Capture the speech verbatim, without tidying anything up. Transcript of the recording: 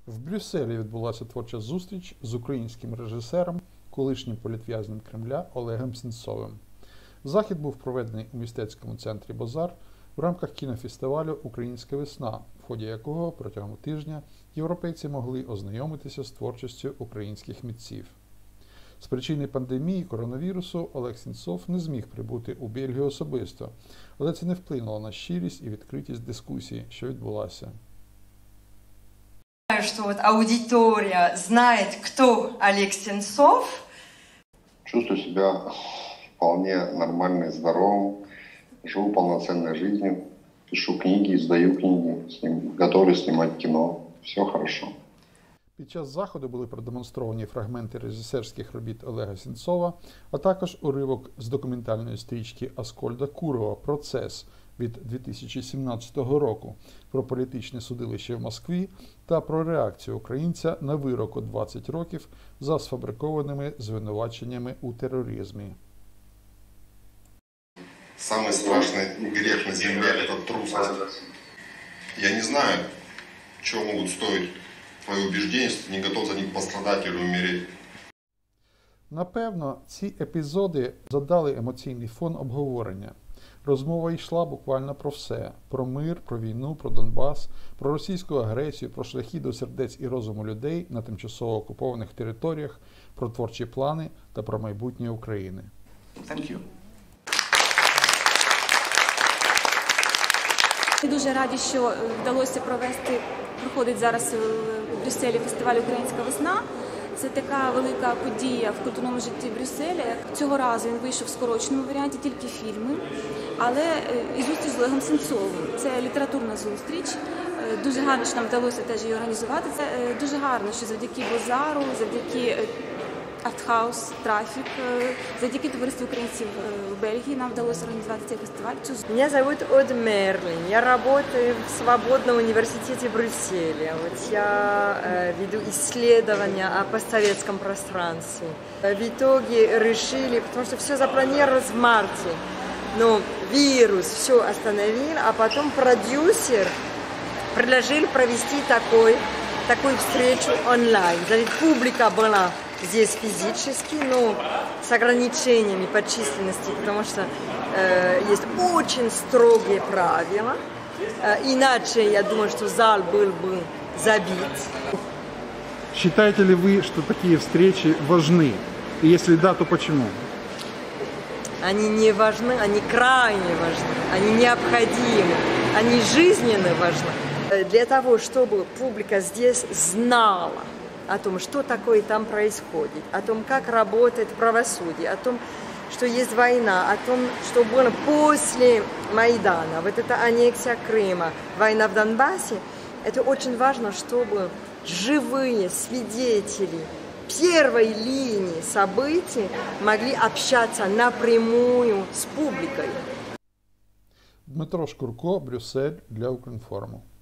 В Брюсселі відбулася творча зустріч з українським режисером, колишнім політв'язнем Кремля Олегом Сенцовим. Захід був проведений у мистецькому центрі «Бозар» в рамках кінофестивалю «Українська весна», в ході якого протягом тижня європейці могли ознайомитися з творчістю українських митців. З причини пандемії коронавірусу Олег Сенцов не зміг прибути у Бельгію особисто, але це не вплинуло на щирість і відкритість дискусії, що відбулася. Что вот аудитория знает, кто Олег Сенцов. Чувствую себя вполне нормально и здоровым, живу полноценной жизнью, пишу книги, издаю книги, сним, готовлю снимать кино. Все хорошо. Під час заходу були продемонстровані фрагменти режисерських робіт Олега Сенцова, а також уривок з документальної стрічки Аскольда Курова «Процес» від дві тисячі сімнадцятого року про політичне судилище в Москві та про реакцію українця на вирок у двадцять років за сфабрикованими звинуваченнями у тероризмі. Самый страшный грех на земле – это трусость. Я не знаю, чего могут стоить твои убеждения, если ты не готов за них пострадать или умереть. Напевно, ці епізоди задали емоційний фон обговорення. Розмова йшла буквально про все – про мир, про війну, про Донбас, про російську агресію, про шляхи до сердець і розуму людей на тимчасово окупованих територіях, про творчі плани та про майбутнє України. Thank you. Ми дуже раді, що вдалося провести, проходить зараз у Брюсселі фестиваль «Українська весна». Це така велика подія в культурному житті Брюсселя. Цього разу він вийшов в скороченому варіанті, тільки фільми, але і зустріч з Олегом Сенцовим. Це літературна зустріч. Дуже гарно, що нам вдалося теж її організувати. Це дуже гарно, що завдяки Бозару, завдяки Артхаус, Трафик, завдяки товариству українців в Бельгии нам удалось организовать этот фестиваль. Меня зовут Од Мерлин. Я работаю в Свободном университете Брюсселя. Вот я э, веду исследования о постсоветском пространстве. В итоге решили, потому что все запланировалось в марте, но вирус все остановил, а потом продюсер предложил провести такой, такую встречу онлайн. Ведь публика была здесь физически, но с ограничениями по численности, потому что э, есть очень строгие правила. Э, иначе, я думаю, что зал был бы забит. Считаете ли вы, что такие встречи важны? И если да, то почему? Они не важны, они крайне важны, они необходимы, они жизненно важны. Для того, чтобы публика здесь знала о том, что такое там происходит, о том, как работает правосудие, о том, что есть война, о том, что было после Майдана, вот эта аннексия Крыма, война в Донбассе, это очень важно, чтобы живые свидетели первой линии событий могли общаться напрямую с публикой. Дмитро Шкурко, Брюссель, для Укрінформу.